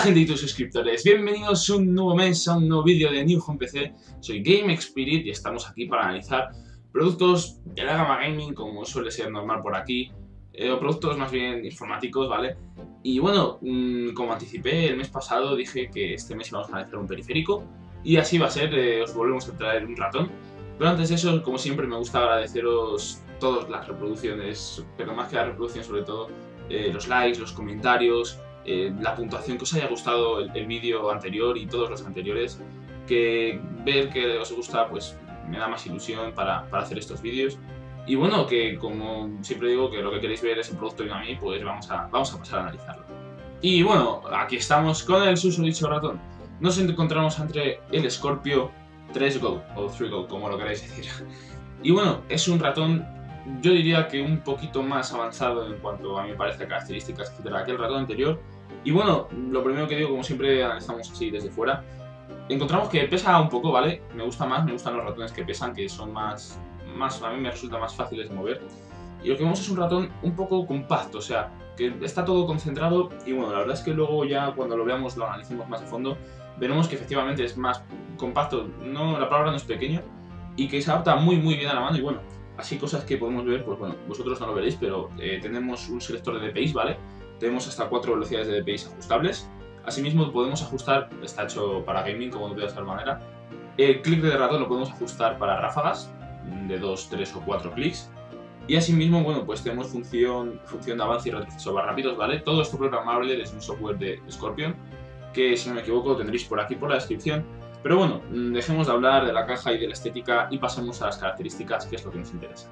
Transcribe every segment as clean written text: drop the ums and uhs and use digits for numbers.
gente y tus suscriptores, bienvenidos a un nuevo mes, a un nuevo vídeo de New Home PC. Soy GameXpirit y estamos aquí para analizar productos de la gama gaming, como suele ser normal por aquí, o productos más bien informáticos, ¿vale? Y bueno, como anticipé el mes pasado, dije que este mes íbamos a analizar un periférico, y así va a ser, os volvemos a traer un ratón. Pero antes de eso, como siempre, me gusta agradeceros todas las reproducciones, pero más que las reproducciones, sobre todo, los likes, los comentarios, la puntuación, que os haya gustado el vídeo anterior y todos los anteriores, que ver que os gusta pues me da más ilusión para hacer estos vídeos. Y bueno, que como siempre digo, que lo que queréis ver es el producto y no a mí, pues vamos a pasar a analizarlo. Y bueno, aquí estamos con el susodicho ratón. Nos encontramos entre el Scorpio 3Go, o 3Go, como lo queráis decir. Y bueno, es un ratón, yo diría que un poquito más avanzado en cuanto a mí me parece características, etcétera, que el ratón anterior. Y bueno, lo primero que digo, como siempre analizamos así desde fuera, encontramos que pesa un poco, ¿vale? Me gustan los ratones que pesan, que son más a mí me resulta más fáciles de mover. Y lo que vemos es un ratón un poco compacto, o sea, que está todo concentrado. Y bueno, la verdad es que luego ya cuando lo veamos, lo analicemos más a fondo, veremos que efectivamente es más compacto, no, la palabra no es pequeño, y que se adapta muy bien a la mano. Y bueno, así cosas que podemos ver, pues bueno, vosotros no lo veréis, pero tenemos un selector de DPIs, ¿vale? Tenemos hasta 4 velocidades de DPIs ajustables. Asimismo podemos ajustar, está hecho para gaming, como no puede ser de otra manera. El clic de ratón lo podemos ajustar para ráfagas, de 2, 3 o 4 clics. Y asimismo, bueno, pues tenemos función de avance y retroceso más rápidos, ¿vale? Todo esto programable desde un software de Scorpion, que si no me equivoco lo tendréis por aquí por la descripción. Pero bueno, dejemos de hablar de la caja y de la estética y pasemos a las características, que es lo que nos interesa.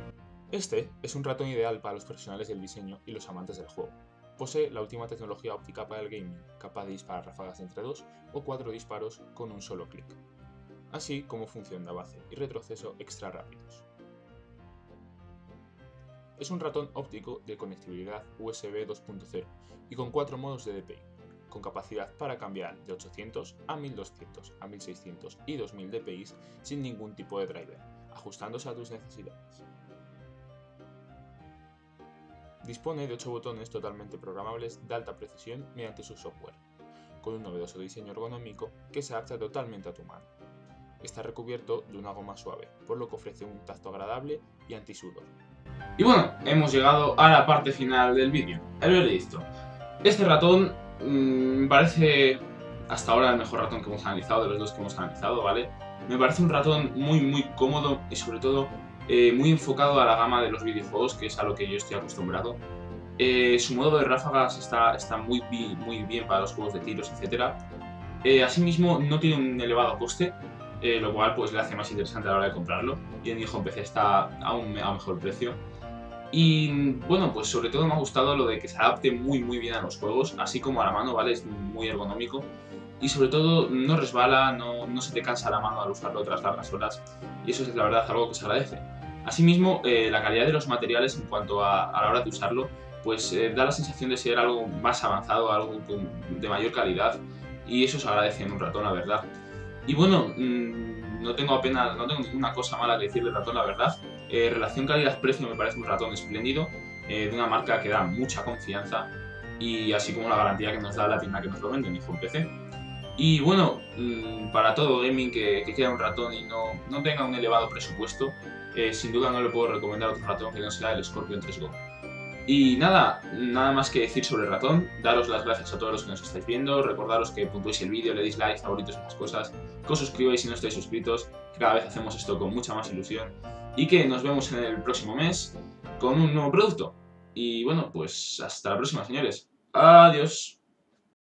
Este es un ratón ideal para los profesionales del diseño y los amantes del juego. Posee la última tecnología óptica para el gaming, capaz de disparar ráfagas de entre 2 o 4 disparos con un solo clic, así como función de avance y retroceso extra rápidos. Es un ratón óptico de conectividad USB 2.0 y con 4 modos de DPI, con capacidad para cambiar de 800 a 1200, a 1600 y 2000 DPI sin ningún tipo de driver, ajustándose a tus necesidades. Dispone de 8 botones totalmente programables de alta precisión mediante su software, con un novedoso diseño ergonómico que se adapta totalmente a tu mano. Está recubierto de una goma suave, por lo que ofrece un tacto agradable y antisudor. Y bueno, hemos llegado a la parte final del vídeo, el veredicto. Este ratón me parece hasta ahora el mejor ratón que hemos analizado, de los dos que hemos analizado, ¿vale? Me parece un ratón muy cómodo y sobre todo muy enfocado a la gama de los videojuegos, que es a lo que yo estoy acostumbrado. Su modo de ráfagas está muy bien para los juegos de tiros, etc. Asimismo, no tiene un elevado coste, lo cual pues le hace más interesante a la hora de comprarlo. Y en mi home PC está a un mejor precio. Y bueno, pues sobre todo me ha gustado lo de que se adapte muy bien a los juegos, así como a la mano, ¿vale? Es muy ergonómico. Y sobre todo no resbala, no se te cansa la mano al usarlo tras largas horas. Y eso es la verdad algo que se agradece. Asimismo, la calidad de los materiales en cuanto a la hora de usarlo, pues da la sensación de ser algo más avanzado, algo de mayor calidad. Y eso se agradece en un ratón, la verdad. Y bueno, no tengo ninguna cosa mala que decir del ratón, la verdad. Relación calidad-precio me parece un ratón espléndido, de una marca que da mucha confianza, y así como la garantía que nos da la tienda que nos lo vende, mi Home PC. Y bueno, para todo gaming que quiera un ratón y no tenga un elevado presupuesto, sin duda no le puedo recomendar otro ratón que no sea el Scorpion 3Go. Y nada más que decir sobre el ratón. Daros las gracias a todos los que nos estáis viendo, recordaros que puntuéis el vídeo, le deis like, favoritos y esas cosas, que os suscribáis si no estáis suscritos, que cada vez hacemos esto con mucha más ilusión, y que nos vemos en el próximo mes con un nuevo producto. Y bueno, pues hasta la próxima, señores. Adiós.